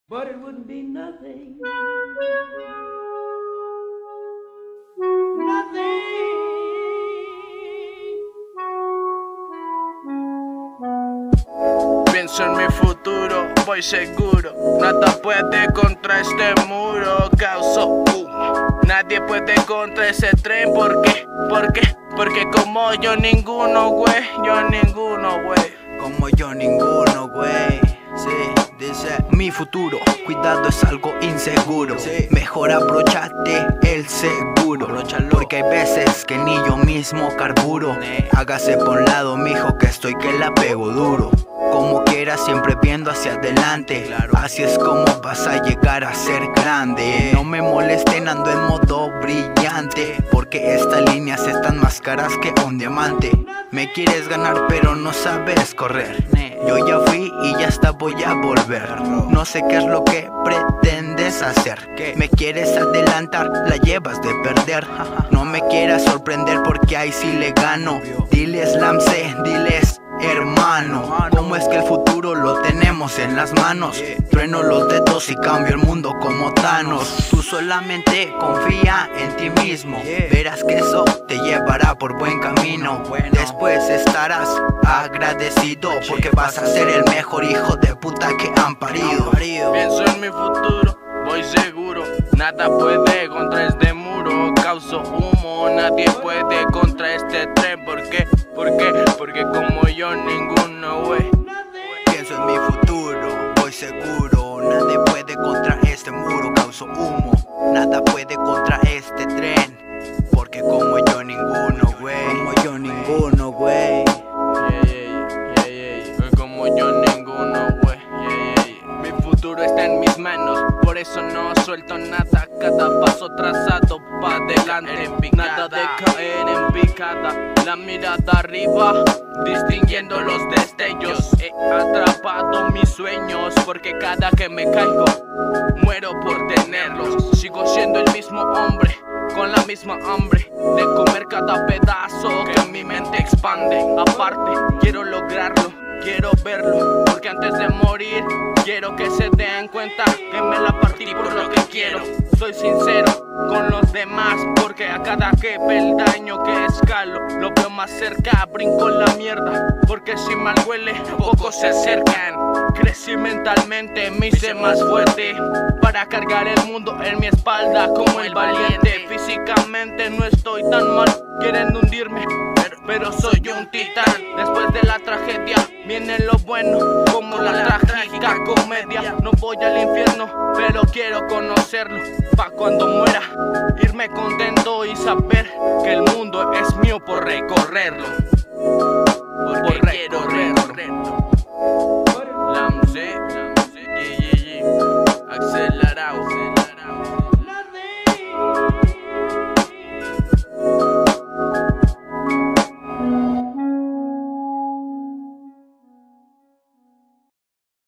But it wouldn't be nothing. Pienso en mi futuro, voy seguro. Nada puede contra este muro. Causo humo. Nadie puede contra ese tren. ¿Por qué? Porque como yo ninguno, güey. Como yo ninguno, güey. Sí, dice mi futuro, cuidado es algo inseguro. Sí. Mejor abróchate el seguro. Porque hay veces que ni yo mismo carburo. Hágase por un lado, mijo, que estoy que la pego duro. Como quieras, siempre viendo hacia adelante. Así es como vas a llegar a ser grande. No me molesten, ando en modo brillante. Porque estas líneas están más caras que un diamante. Me quieres ganar pero no sabes correr. Yo ya fui y ya hasta voy a volver. No sé qué es lo que pretendes hacer. Me quieres adelantar, la llevas de perder. No me quieras sorprender porque ahí sí le gano. Diles Lamse, diles hermano, ¿cómo es que el futuro lo tenemos en las manos? Trueno los dedos y cambio el mundo como Thanos. Tú solamente confía en ti mismo. Verás que eso te llevará por buen camino. Después estarás agradecido porque vas a ser el mejor hijo de puta que han parido. Pienso en mi futuro, voy seguro. Nada puede contra este muro. Causo humo, nadie puede contra este tren. ¿Por qué? Porque como yo ninguno, güey. Pienso en mi futuro, voy seguro. Nadie puede contra este muro. Causo humo, nada puede contra este tren. Porque como yo ninguno, güey. Como yo ninguno, güey. Como yo ninguno, güey. Mi futuro está en mis manos, por eso no suelto nada. Cada paso trazado pa' adelante, nada de caer en picada. La mirada arriba, distinguiendo los destellos. He atrapado mis sueños, porque cada que me caigo, muero por tenerlos. Sigo siendo el mismo hombre, con la misma hambre de comer cada pedazo que mi mente expande. Aparte, quiero lograrlo, quiero verlo, porque antes de morir quiero que se den cuenta que me la partí por lo que quiero. Soy sincero con los demás, porque a cada que peldaño que escalo lo veo más cerca, brinco la mierda, porque si mal huele, pocos se acercan. Crecí mentalmente, me hice más fuerte para cargar el mundo en mi espalda como el valiente. Físicamente no estoy tan mal, quieren hundirme, pero soy un titán. Después de la tragedia viene lo bueno, como la trágica comedia. No voy al infierno, pero quiero conocerlo, pa' cuando muera irme contento y saber que el mundo es mío por recorrerlo. Porque quiero recorrerlo.